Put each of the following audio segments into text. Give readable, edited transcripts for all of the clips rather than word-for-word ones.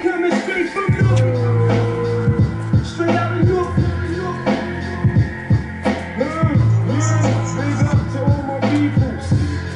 coming straight from New straight out of New big up to all my peoples.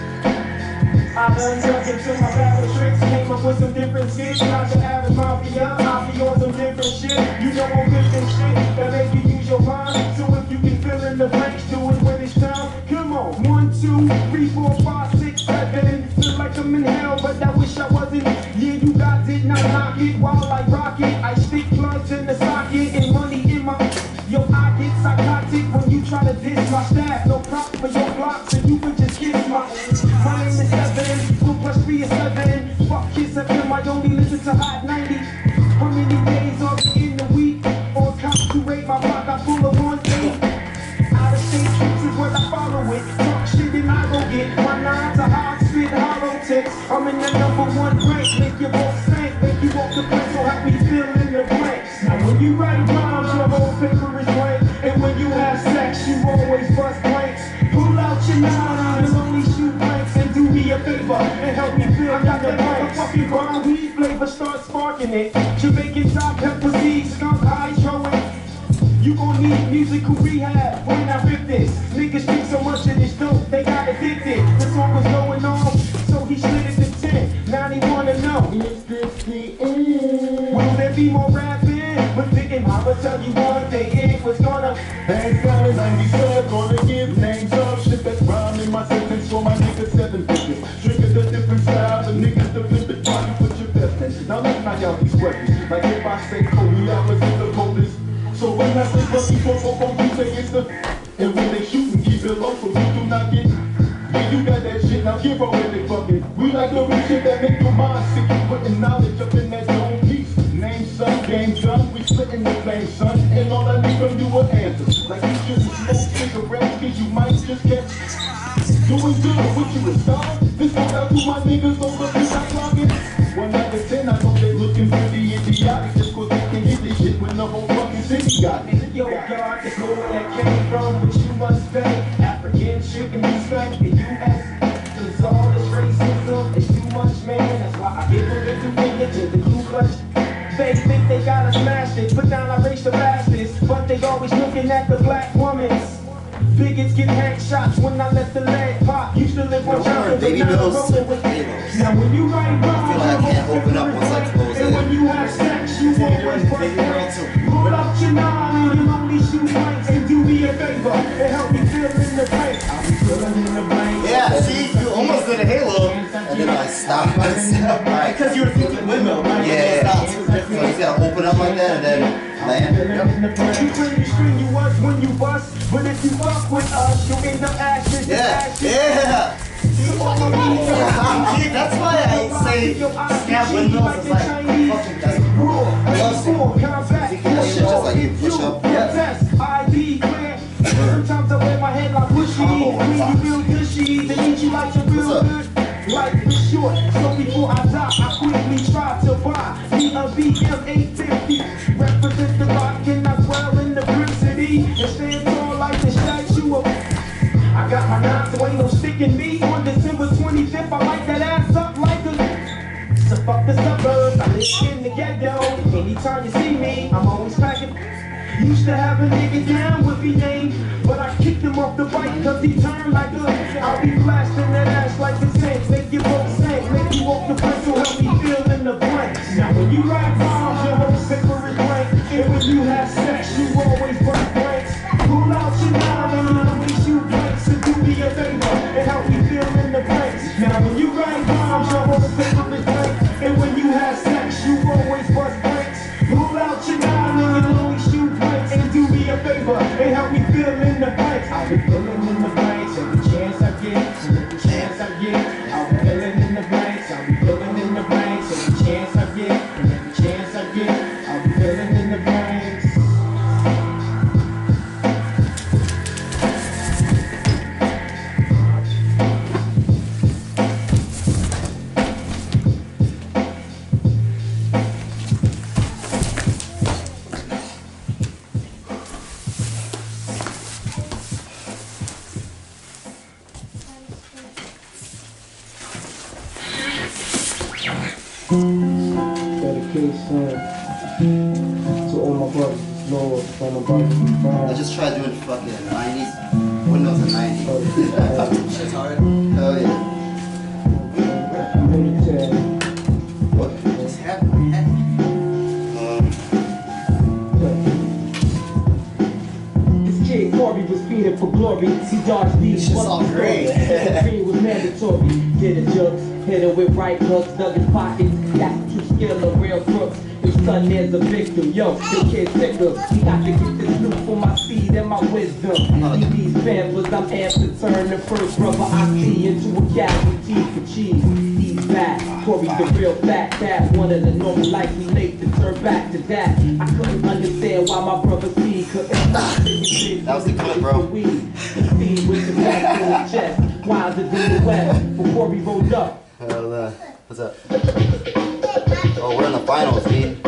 I done dug into my battle tricks, came up with some different skits. Not the average mafia, I be on some different shit. You know I'm different shit that make you use your mind. So if you can fill in the blanks, do it when it's time. Come on, 1, 2, 3, 4, 5, 6, 7. Feel like I'm in hell, but I wish I wasn't. Yeah, you got it, now knock it while I rock it. I stick plugs in the socket and money in my. Yo, I get psychotic when you try to diss my staff. No prop for your blocks, and you could just kiss my name is 7, 2 + 3 is 7. Fuck Kiss FM, I only listen to Hot 90. How many days are there in the week? On cops to rate my block, I pull a 1-8. Out of state trips is what I follow it. Talk shit and I go get my 9 to hard spit hollow tips. I'm in the #1 rank, make your boss stank, make you walk the place, so happy fill in the blanks. Now when you write rhymes, your whole paper is blank, and when you have sex, you always bust blanks. Pull out your 9 and only shoot blanks, and do me a favor and help me fill in the blanks. Fucking brown weed flavor, start sparking it. Jamaican top pepper seeds, skunk hydro it. You gon' need musical rehab when I rip this. Niggas drink so much of this dope, they got addicted. The song was going on, so he slid it to 10. Now he wanna know, is this the end? Will there be more rapping? But didn't I'ma tell you one thing, it was gonna. Ain't got 97, gonna give names up. Shit that's rhyme in my sentence for my niggas 750. Trigger the different style, the niggas the flip it, try to put your best in. Now let's knock out these questions. Like if I say Cody, I was in the coldest. So when I say lucky for you say it's the. And when they shootin', keep it low so you do not get. Yeah, you got that shit, now give her with it fucking. We like the real shit that make your mind sick. You putting knowledge up in that zone piece. Name son, game done, we splitting the flame, son. And all I need from you are answers. Like you shouldn't smoke cigarettes, cause you might just get doing good with you and start. This goes out to my niggas over this I clock it. 1 out of 10, I know they looking pretty idiotic. Just cause they can hit this shit when the whole fucking city got it. Yo, God, the goal that came from which you must pay. African chicken respect the U.S. Cause all this racism is too much, man. That's why I give a little finger to the Ku Klux. They think they gotta smash it, put down I race the bastards, but they always looking at the black woman's. Bigots get headshots when I let the leg pop. Used to live on Johnson, baby bills. Now when you write rhymes, I feel like I can't open up once I close it. and when you have sex, you always bust blanks. Pull out your 9 and only shoot blanks, and do me a favor and help me fill in the blanks. I'll be filling in the blanks. Yeah, see, you almost did a halo, and then I stopped myself. Right. Because you were thinking windmill, right? Yeah. So you gotta open up like that and then land. You bring the string you was when you bust, but if you fuck with us, you'll end up ashes. Yeah, yeah. That's why I say snap windmills is like fucking that's cool. I love seeing that shit just like you push up. I declare. Sometimes I wear my head like bushy. When you feel gushy, they need you like to real good. Life is short, so before I die, I quickly try to buy me a BM 850. Represent the rock and I dwell in the brick city. And stand tall like the statue of. I got my 9, so ain't no sticking me. On December 25th, I light that ass up like a. So fuck the suburbs, I live in the ghetto. Anytime you see me, I'm always packing. Used to have a nigga down with his name, but I kicked him off the bike cause he turned like a. I'll be blasting that ass like the Saints, make you both sing, make you walk the place, so help me fill in the blanks. Now when you write rhymes, your whole paper is blank, and when you have sex, you always burn blanks. Pull out your 9 and only shoot blanks, and do me a favor and help me fill in the blanks. Now when you write rhymes, your whole paper is blank, and when you have sex, you always bust blanks. Pull out your 9 and only shoot blanks, and do me a favor and help me fill in the blanks. I'll be filling in the blanks every chance I get, every chance I get. I'll be filling in the blanks, I'll be filling in the blanks every chance I get, and every chance I get. I'll be filling in the blanks. dedication to all my brothers, Lord, all my brothers. I just tried doing fucking 90s, Windows and 90s. Shit's hard. Hell yeah. What? Just have my head. This kid Corby was feeding for glory. He dodged these. It's just all great. Green was mandatory. Did a jokes, hit it with right hooks, dug his pockets. That's the true skill of real crooks. His son there's a victim. Yo, the kid's sicker. He got to get this loot for my speed and my wisdom. Leave these pamphlets, I'm amped to turn the first brother I see into a casualty for cheese. He's back. Corey the real fat cat. One of the normal life we make to turn back to that. I couldn't understand why my brother C couldn't. That was the clip, bro. Steve with the back in his chest. Wilder than the west. Before we rolled up. What's up? Oh, we're in the finals, dude.